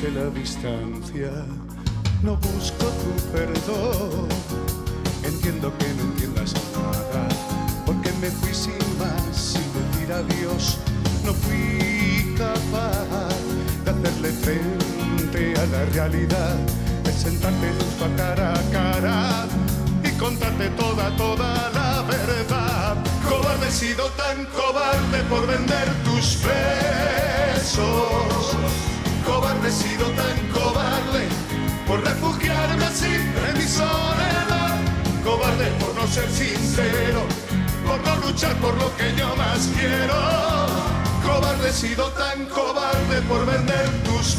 sé la distancia, no busco tu perdón. Entiendo que no entiendas nada, porque me fui sin más, sin decir adiós. No fui capaz de hacerle frente a la realidad, de sentarte justo a cara y contarte toda la verdad. Cobarde, he sido tan cobarde por vender tus besos. Cobarde, he sido tan cobarde por refugiarme así en mi soledad. Cobarde por no ser sincero, por no luchar por lo que yo más quiero. Cobarde, he sido tan cobarde por vender tus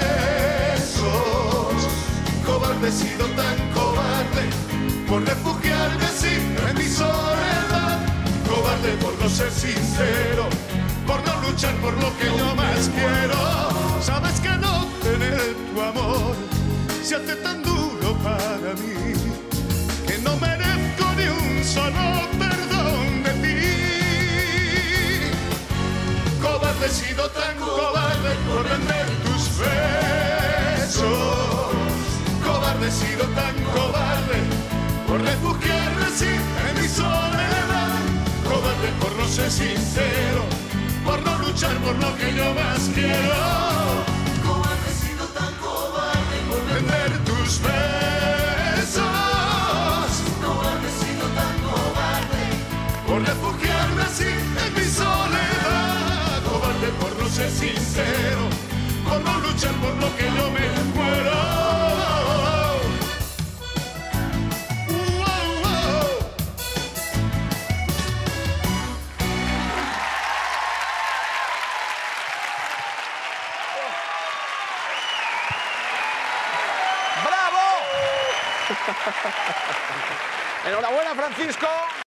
besos. Cobarde, he sido tan cobarde por refugiarme así en mi soledad. Cobarde por no ser sincero, por no luchar por lo que yo más quiero. Sabes que no tener tu amor se hace tan duro para mí, que no merezco ni un solo perdón de ti. Cobarde, he sido tan cobarde por vender tus besos. Cobarde, he sido tan cobarde por refugiarme así en mi soledad. Cobarde por no ser sincero, por no luchar por lo que yo más quiero. Cobarde, he sido tan cobarde por Vender tus besos. Cobarde, he sido tan cobarde Por refugiarme así en mi soledad. Cobarde por no ser sincero, por no luchar por lo que yo me muero. ¡Bravo! Enhorabuena, Francisco.